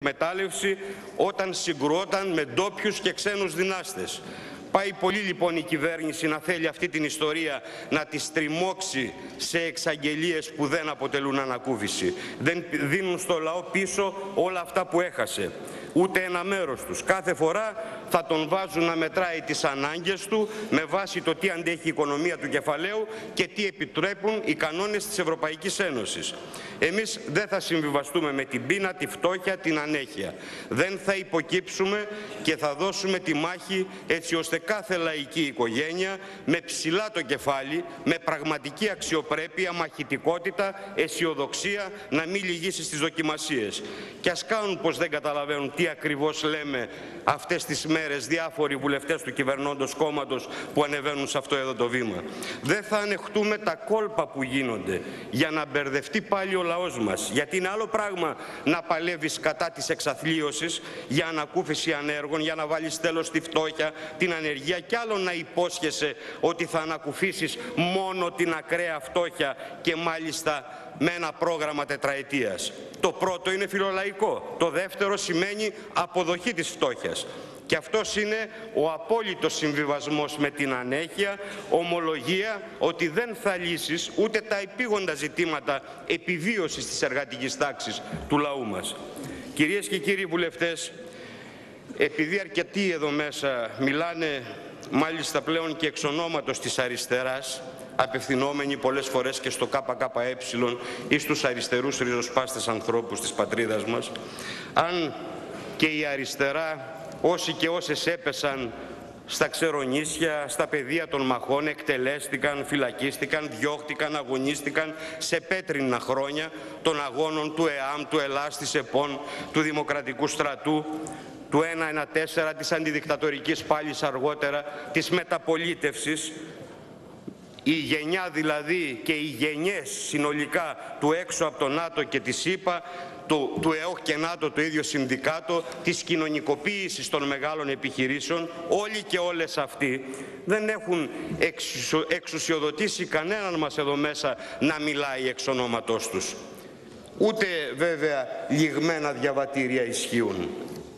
εκμετάλλευση όταν συγκρουόταν με ντόπιους και ξένους δυνάστες. Πάει πολύ λοιπόν η κυβέρνηση να θέλει αυτή την ιστορία να τη στριμώξει σε εξαγγελίες που δεν αποτελούν ανακούφιση. Δεν δίνουν στο λαό πίσω όλα αυτά που έχασε. Ούτε ένα μέρος τους. Κάθε φορά θα τον βάζουν να μετράει τις ανάγκες του με βάση το τι αντέχει η οικονομία του κεφαλαίου και τι επιτρέπουν οι κανόνες της Ευρωπαϊκής Ένωσης. Εμείς δεν θα συμβιβαστούμε με την πείνα, τη φτώχεια, την ανέχεια. Δεν θα υποκύψουμε και θα δώσουμε τη μάχη έτσι ώστε κάθε λαϊκή οικογένεια με ψηλά το κεφάλι, με πραγματική αξιοπρέπεια, μαχητικότητα, αισιοδοξία να μην λυγίσει στις δοκιμασίες. Και ας κάνουν πως δεν καταλαβαίνουν τι ακριβώς λέμε αυτές τις μέρες διάφοροι βουλευτές του κυβερνώντος κόμματος που ανεβαίνουν σε αυτό εδώ το βήμα. Δεν θα ανεχτούμε τα κόλπα που γίνονται για να μπερδευτεί πάλι ο λαός μας. Γιατί είναι άλλο πράγμα να παλεύεις κατά της εξαθλίωσης για ανακούφιση ανέργων, για να βάλεις τέλος στη φτώχεια, την ανεργία, κι άλλο να υπόσχεσαι ότι θα ανακουφίσεις μόνο την ακραία φτώχεια και μάλιστα με ένα πρόγραμμα τετραετίας. Το πρώτο είναι φιλολαϊκό, το δεύτερο σημαίνει αποδοχή της φτώχειας. Και αυτός είναι ο απόλυτος συμβιβασμός με την ανέχεια, ομολογία ότι δεν θα λύσεις ούτε τα επίγοντα ζητήματα επιβίωσης της εργατικής τάξης του λαού μας. Κυρίες και κύριοι βουλευτές, επειδή αρκετοί εδώ μέσα μιλάνε μάλιστα πλέον και εξ ονόματος της αριστεράς, απευθυνόμενοι πολλές φορές και στο ΚΚΕ ή στους αριστερούς ριζοσπάστες ανθρώπους της πατρίδας μας, αν και η αριστερά, όσοι και όσες έπεσαν στα ξερονήσια, στα πεδία των μαχών, εκτελέστηκαν, φυλακίστηκαν, διώχτηκαν, αγωνίστηκαν σε πέτρινα χρόνια των αγώνων του ΕΑΜ, του ΕΛΑΣ, της ΕΠΟΝ, του Δημοκρατικού Στρατού, του 114, της αντιδικτατορικής πάλης αργότερα, της μεταπολίτευσης, η γενιά δηλαδή και οι γενιές συνολικά του έξω από το ΝΑΤΟ και της ΗΠΑ, του ΕΟΧ και ΝΑΤΟ, το ίδιο συνδικάτο, της κοινωνικοποίησης των μεγάλων επιχειρήσεων, όλοι και όλες αυτοί δεν έχουν εξουσιοδοτήσει κανέναν μας εδώ μέσα να μιλάει εξ ονόματός τους. Ούτε βέβαια λιγμένα διαβατήρια ισχύουν.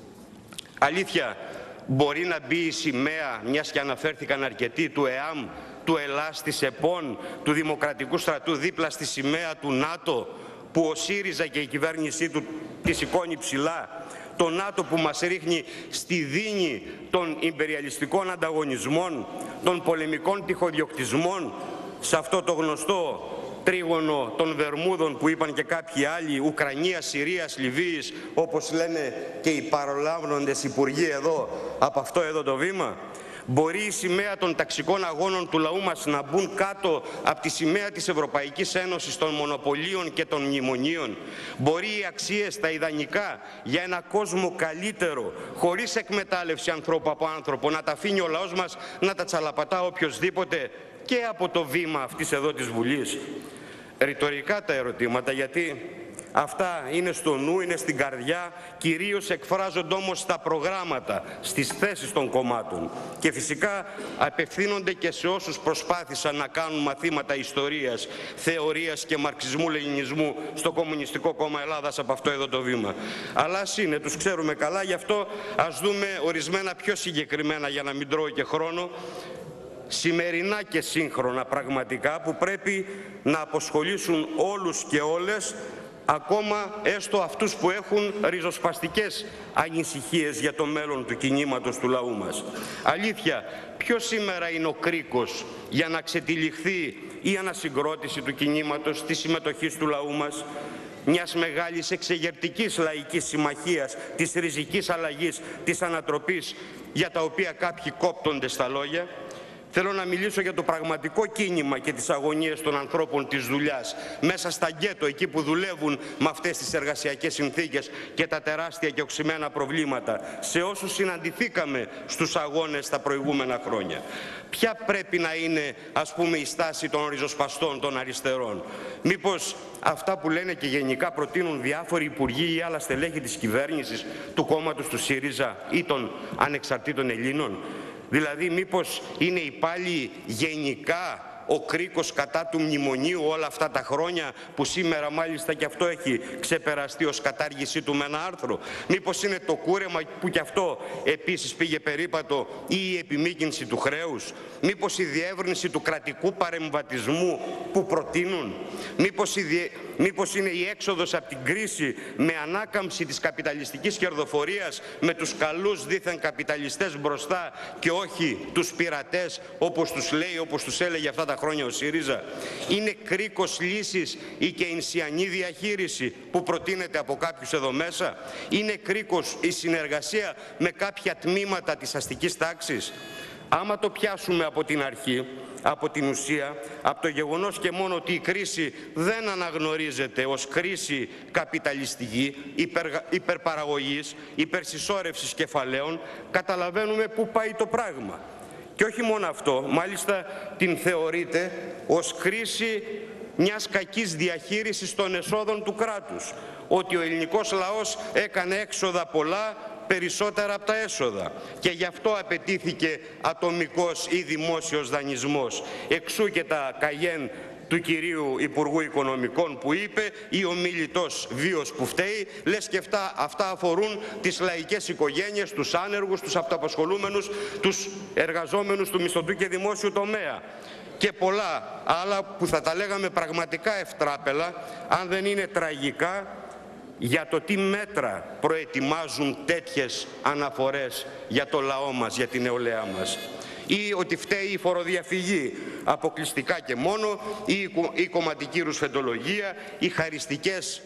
Αλήθεια, μπορεί να μπει η σημαία, μιας και αναφέρθηκαν αρκετοί, του ΕΑΜ, του ΕΛΑΣ, της ΕΠΟΝ, του Δημοκρατικού Στρατού δίπλα στη σημαία του ΝΑΤΟ, που ο ΣΥΡΙΖΑ και η κυβέρνησή του τη σηκώνει ψηλά, το ΝΑΤΟ που μας ρίχνει στη δίνη των ιμπεριαλιστικών ανταγωνισμών, των πολεμικών τυχοδιοκτισμών, σε αυτό το γνωστό τρίγωνο των Βερμούδων που είπαν και κάποιοι άλλοι, Ουκρανίας, Συρίας, Λιβύης, όπως λένε και οι παρολάβνοντες υπουργοί εδώ από αυτό εδώ το βήμα. Μπορεί η σημαία των ταξικών αγώνων του λαού μας να μπουν κάτω από τη σημαία της Ευρωπαϊκής Ένωσης, των μονοπωλίων και των μνημονίων. Μπορεί οι αξίες, τα ιδανικά για ένα κόσμο καλύτερο, χωρίς εκμετάλλευση ανθρώπου από άνθρωπο, να τα αφήνει ο λαός μας να τα τσαλαπατά οποιοσδήποτε και από το βήμα αυτής εδώ της Βουλής. Ρητορικά τα ερωτήματα, γιατί αυτά είναι στο νου, είναι στην καρδιά, κυρίως εκφράζονται όμως στα προγράμματα, στις θέσεις των κομμάτων. Και φυσικά απευθύνονται και σε όσους προσπάθησαν να κάνουν μαθήματα ιστορίας, θεωρίας και μαρξισμού-λενινισμού στο Κομμουνιστικό Κόμμα Ελλάδας από αυτό εδώ το βήμα. Αλλά ας είναι, τους ξέρουμε καλά, γι' αυτό ας δούμε ορισμένα πιο συγκεκριμένα για να μην τρώω και χρόνο, σημερινά και σύγχρονα πραγματικά, που πρέπει να αποσχολήσουν όλους και όλες, ακόμα έστω αυτούς που έχουν ριζοσπαστικές ανησυχίες για το μέλλον του κινήματος του λαού μας. Αλήθεια, ποιος σήμερα είναι ο κρίκος για να ξετυλιχθεί η ανασυγκρότηση του κινήματος, της συμμετοχής του λαού μας, μιας μεγάλης εξεγερτικής λαϊκής συμμαχίας, της ριζικής αλλαγής, της ανατροπής, για τα οποία κάποιοι κόπτονται στα λόγια? Θέλω να μιλήσω για το πραγματικό κίνημα και τις αγωνίες των ανθρώπων της δουλειάς, μέσα στα γκέτο, εκεί που δουλεύουν με αυτές τις εργασιακές συνθήκες και τα τεράστια και οξυμένα προβλήματα, σε όσους συναντηθήκαμε στους αγώνες τα προηγούμενα χρόνια. Ποια πρέπει να είναι, ας πούμε, η στάση των ριζοσπαστών, των αριστερών? Μήπως αυτά που λένε και γενικά προτείνουν διάφοροι υπουργοί ή άλλα στελέχη της κυβέρνησης, του κόμματος του ΣΥΡΙΖΑ ή των ανεξαρτήτων Ελλήνων? Δηλαδή, μήπως είναι υπάλληλοι γενικά ο κρίκος κατά του μνημονίου όλα αυτά τα χρόνια, που σήμερα μάλιστα και αυτό έχει ξεπεραστεί ως κατάργησή του με ένα άρθρο? Μήπως είναι το κούρεμα που κι αυτό επίσης πήγε περίπατο, ή η επιμήκυνση του χρέους? Μήπως η διεύρυνση του κρατικού παρεμβατισμού που προτείνουν? Μήπως είναι η έξοδος από την κρίση με ανάκαμψη της καπιταλιστικής κερδοφορίας, με τους καλούς δήθεν καπιταλιστές μπροστά και όχι τους πειρατές, όπως τους λέει, όπως τους έλεγε αυτά τα χρόνια ο ΣΥΡΙΖΑ? Είναι κρίκος λύσης η κεινσιανή διαχείριση που προτείνεται από κάποιους εδώ μέσα? Είναι κρίκος η συνεργασία με κάποια τμήματα της αστικής τάξης? Άμα το πιάσουμε από την αρχή, από την ουσία, από το γεγονός και μόνο ότι η κρίση δεν αναγνωρίζεται ως κρίση καπιταλιστική, υπερπαραγωγής, υπερσυσσόρευσης κεφαλαίων, καταλαβαίνουμε πού πάει το πράγμα. Και όχι μόνο αυτό, μάλιστα την θεωρείται ως κρίση μιας κακής διαχείρισης των εσόδων του κράτους, ότι ο ελληνικός λαός έκανε έξοδα πολλά, περισσότερα από τα έσοδα, και γι' αυτό απαιτήθηκε ατομικός ή δημόσιος δανεισμός. Εξού και τα καγέν του κυρίου Υπουργού Οικονομικών που είπε, ή ο μιλητός βίος που φταίει, λες και αυτά αφορούν τις λαϊκές οικογένειες, τους άνεργους, τους αυτοαπασχολούμενους, τους εργαζόμενους του μισθωτού και δημόσιου τομέα. Και πολλά άλλα που θα τα λέγαμε πραγματικά ευτράπελα, αν δεν είναι τραγικά, για το τι μέτρα προετοιμάζουν τέτοιες αναφορές για το λαό μας, για την νεολαία μας. Ή ότι φταίει η φοροδιαφυγή αποκλειστικά και μόνο, ή η κομματική ρουσφεντολογία, οι χαριστικές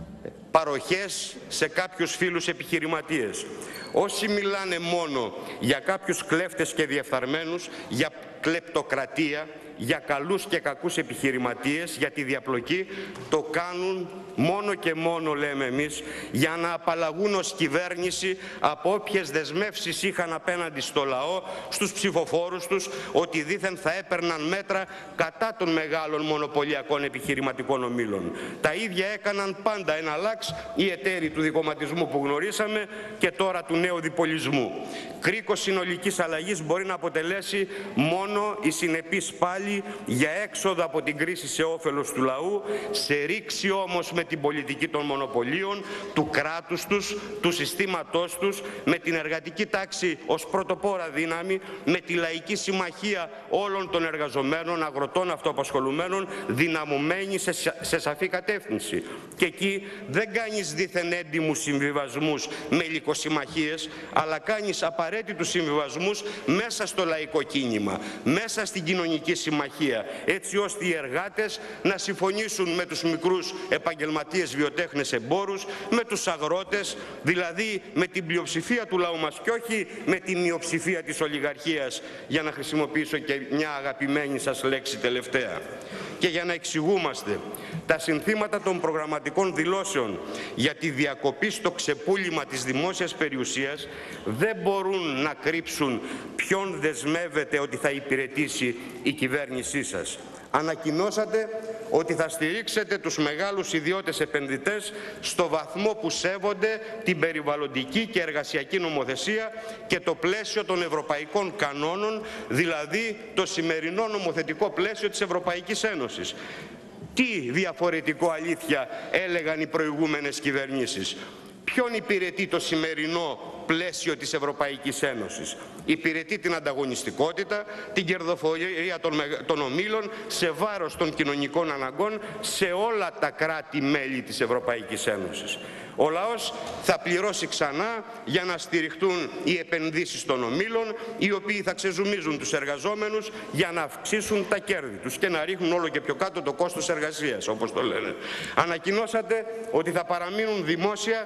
παροχές σε κάποιους φίλους επιχειρηματίες. Όσοι μιλάνε μόνο για κάποιους κλέφτες και διεφθαρμένους, για κλεπτοκρατία, για καλούς και κακούς επιχειρηματίες, για τη διαπλοκή, το κάνουν μόνο και μόνο, λέμε εμείς, για να απαλλαγούν ως κυβέρνηση από όποιες δεσμεύσεις είχαν απέναντι στο λαό, στους ψηφοφόρους τους, ότι δήθεν θα έπαιρναν μέτρα κατά των μεγάλων μονοπωλιακών επιχειρηματικών ομίλων. Τα ίδια έκαναν πάντα εναλλάξ οι εταίροι του δικομματισμού που γνωρίσαμε και τώρα του νέου διπολισμού. Κρίκος συνολικής αλλαγής μπορεί να αποτελέσει μόνο η συνεπής πάλι για έξοδο από την κρίση σε όφελος του λαού, σε ρήξη όμως με την πολιτική των μονοπωλίων, του κράτους τους, του συστήματός τους, με την εργατική τάξη ως πρωτοπόρα δύναμη, με τη λαϊκή συμμαχία όλων των εργαζομένων, αγροτών, αυτοαπασχολουμένων, δυναμωμένη σε σαφή κατεύθυνση. Και εκεί δεν κάνεις δήθεν έντιμους συμβιβασμούς με υλικοσυμμαχίες, αλλά κάνεις απαραίτητους συμβιβασμούς μέσα στο λαϊκό κίνημα, μέσα στην κοινωνική συμμαχία, έτσι ώστε οι εργάτες να συμφωνήσουν με τους μικρούς επαγγελματίες, βιοτέχνες, εμπόρους, με τους αγρότες, δηλαδή με την πλειοψηφία του λαού μας και όχι με τη μειοψηφία της ολιγαρχίας, για να χρησιμοποιήσω και μια αγαπημένη σας λέξη τελευταία. Και για να εξηγούμαστε, τα συνθήματα των προγραμματικών δηλώσεων για τη διακοπή στο ξεπούλημα της δημόσιας περιουσίας δεν μπορούν να κρύψουν ποιον δεσμεύεται ότι θα υπηρετήσει η κυβέρνησή σας. Ανακοινώσατε ότι θα στηρίξετε τους μεγάλους ιδιώτες επενδυτές στο βαθμό που σέβονται την περιβαλλοντική και εργασιακή νομοθεσία και το πλαίσιο των ευρωπαϊκών κανόνων, δηλαδή το σημερινό νομοθετικό πλαίσιο της Ευρωπαϊκής Ένωσης. Τι διαφορετικό, αλήθεια, έλεγαν οι προηγούμενες κυβερνήσεις? Ποιον υπηρετεί το σημερινό πλαίσιο της Ευρωπαϊκής Ένωσης? Υπηρετεί την ανταγωνιστικότητα, την κερδοφορία των ομίλων σε βάρος των κοινωνικών αναγκών σε όλα τα κράτη-μέλη της Ευρωπαϊκής Ένωσης. Ο λαός θα πληρώσει ξανά για να στηριχτούν οι επενδύσεις των ομίλων, οι οποίοι θα ξεζουμίζουν τους εργαζόμενους για να αυξήσουν τα κέρδη τους και να ρίχνουν όλο και πιο κάτω το κόστος εργασίας, όπως το λένε. Ανακοινώσατε ότι θα παραμείνουν δημόσια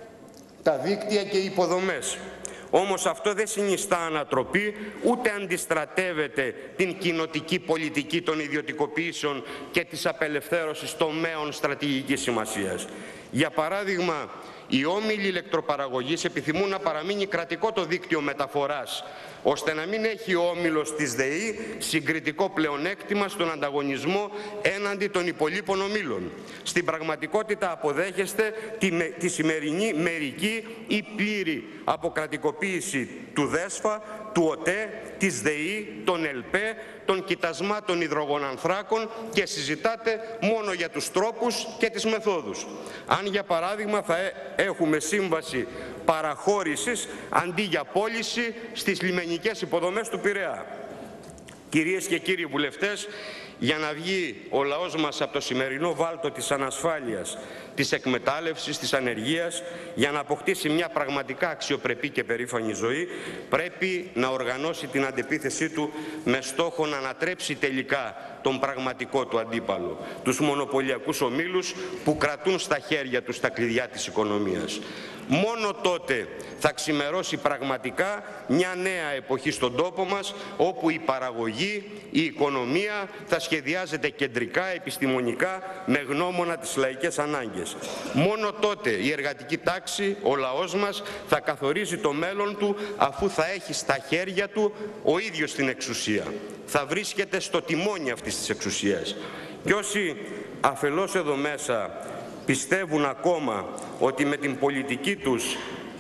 τα δίκτυα και οι υποδομές. Όμως αυτό δεν συνιστά ανατροπή, ούτε αντιστρατεύεται την κοινοτική πολιτική των ιδιωτικοποιήσεων και της απελευθέρωσης τομέων στρατηγικής σημασίας. Για παράδειγμα, οι όμιλοι ηλεκτροπαραγωγής επιθυμούν να παραμείνει κρατικό το δίκτυο μεταφοράς, ώστε να μην έχει ο όμιλος της ΔΕΗ συγκριτικό πλεονέκτημα στον ανταγωνισμό έναντι των υπολείπων ομίλων. Στην πραγματικότητα αποδέχεστε τη σημερινή μερική ή πλήρη αποκρατικοποίηση του ΔΕΣΦΑ, του ΟΤΕ, της ΔΕΗ, των ΕΛΠΕ, των κοιτασμάτων υδρογονανθράκων και συζητάτε μόνο για τους τρόπους και τις μεθόδους. Αν για παράδειγμα θα έχουμε σύμβαση παραχώρησης αντί για πώληση στις λιμενικές υποδομές του Πειραιά. Κυρίες και κύριοι βουλευτές, για να βγει ο λαός μας από το σημερινό βάλτο της ανασφάλειας, της εκμετάλλευσης, της ανεργίας, για να αποκτήσει μια πραγματικά αξιοπρεπή και περήφανη ζωή, πρέπει να οργανώσει την αντεπίθεσή του με στόχο να ανατρέψει τελικά τον πραγματικό του αντίπαλο, τους μονοπωλιακούς ομίλους που κρατούν στα χέρια τους τα κλειδιά της οικονομίας. Μόνο τότε θα ξημερώσει πραγματικά μια νέα εποχή στον τόπο μας, όπου η παραγωγή, η οικονομία θα σχεδιάζεται κεντρικά, επιστημονικά, με γνώμονα τις λαϊκές ανάγκες. Μόνο τότε η εργατική τάξη, ο λαός μας, θα καθορίζει το μέλλον του, αφού θα έχει στα χέρια του ο ίδιος την εξουσία. Θα βρίσκεται στο τιμόνι αυτής της εξουσίας. Και όσοι αφελώς εδώ μέσα πιστεύουν ακόμα ότι με την πολιτική τους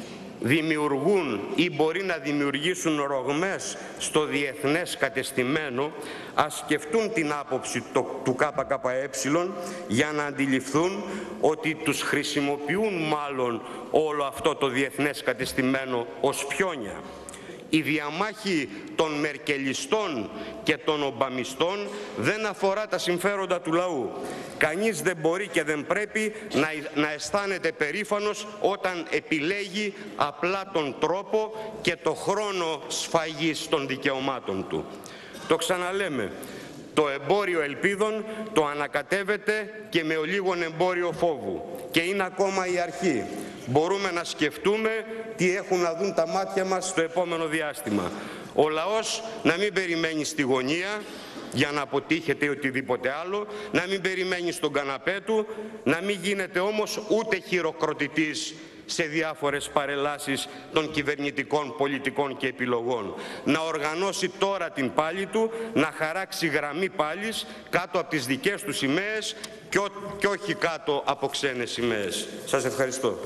δημιουργούν ή μπορεί να δημιουργήσουν ρογμές στο διεθνές κατεστημένο, ας σκεφτούν την άποψη του ΚΚΕ για να αντιληφθούν ότι τους χρησιμοποιούν μάλλον όλο αυτό το διεθνές κατεστημένο ως πιόνια. Η διαμάχη των μερκελιστών και των ομπαμιστών δεν αφορά τα συμφέροντα του λαού. Κανείς δεν μπορεί και δεν πρέπει να αισθάνεται περήφανος όταν επιλέγει απλά τον τρόπο και το χρόνο σφαγής των δικαιωμάτων του. Το ξαναλέμε, το εμπόριο ελπίδων το ανακατεύεται και με ολίγον εμπόριο φόβου. Και είναι ακόμα η αρχή. Μπορούμε να σκεφτούμε τι έχουν να δουν τα μάτια μας στο επόμενο διάστημα. Ο λαός να μην περιμένει στη γωνία για να αποτύχεται ή οτιδήποτε άλλο, να μην περιμένει στον καναπέ του, να μην γίνεται όμως ούτε χειροκροτητής σε διάφορες παρελάσεις των κυβερνητικών πολιτικών και επιλογών. Να οργανώσει τώρα την πάλη του, να χαράξει γραμμή πάλης κάτω από τις δικές του σημαίες και όχι κάτω από ξένες σημαίες. Σας ευχαριστώ.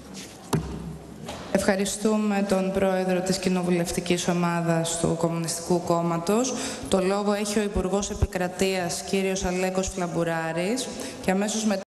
Ευχαριστούμε τον πρόεδρο της Κοινοβουλευτικής Ομάδας του Κομμουνιστικού Κόμματος. Το λόγο έχει ο Υπουργός Επικρατείας, κύριος Αλέκος Φλαμπουράρης, και αμέσως μετά